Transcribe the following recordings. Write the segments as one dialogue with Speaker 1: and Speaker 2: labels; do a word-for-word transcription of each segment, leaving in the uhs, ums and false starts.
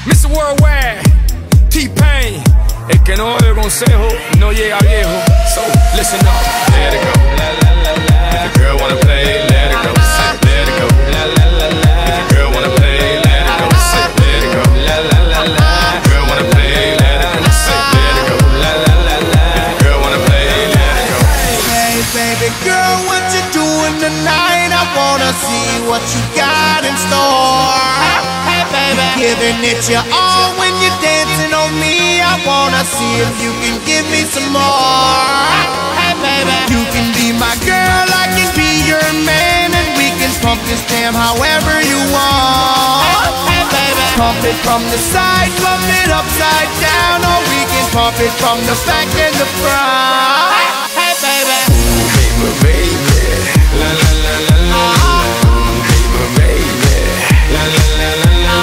Speaker 1: mister Worldwide, T-Pain. El que no oye consejo no llega viejo. So listen up, let it go. La la la la. If the girl wanna play, let it go. Say, let it go. La la la la. If the girl wanna play, let it go. Say, let it go. La la la la. If the girl wanna play, let it go. Say, let it go. La la la la. If the girl wanna play, let it go.
Speaker 2: Hey baby girl, what you doing tonight? I wanna see what you got in store. Hey baby, giving it your all when you're dancing on me. I wanna see if you can give me some more. Hey baby, you can be my girl, I can be your man, and we can pump this jam however you want. Hey baby, pump it from the side, pump it upside down, or we can pump it from the back and the front. Hey baby,
Speaker 1: baby, baby, la la la la la. Baby, baby, la la la la la.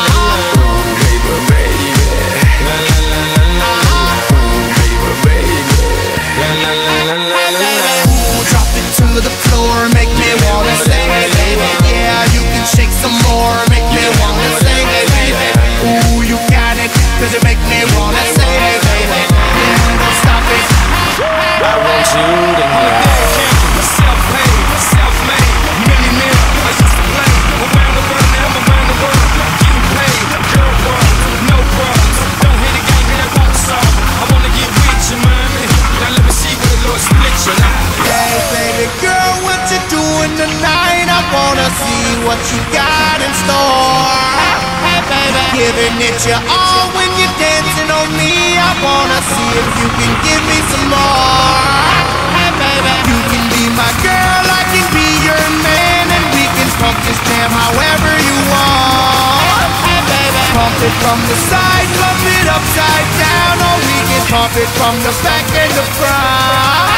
Speaker 1: Baby, baby, la la la la la. Baby, baby, la la la la la.
Speaker 2: ooh, drop it to the floor, make me wanna sing, hey baby. Yeah, you can shake some more, make me wanna sing, hey baby. Ooh, you got it, cause it make me wanna sing, hey baby. Yeah, don't stop it.
Speaker 1: I want you to know. Self-paid, self-made, millionaire. I used to play around the world, now I'm around the world. Getting paid, girl bros, no bros. Don't hit the game, hit that walk song. I wanna get with you, mommy. Now let me see what the Lord split you now.
Speaker 2: Hey baby girl, what you doing tonight? I wanna see what you got in store. Hey baby, giving it your all when you're dancing on me. I wanna see if you can give me some more. Hey baby, you can be my girl, I can be your man, and we can pump this jam however you want. Hey baby, pump it from the side, pump it upside down, or we can pump it from the back and the front.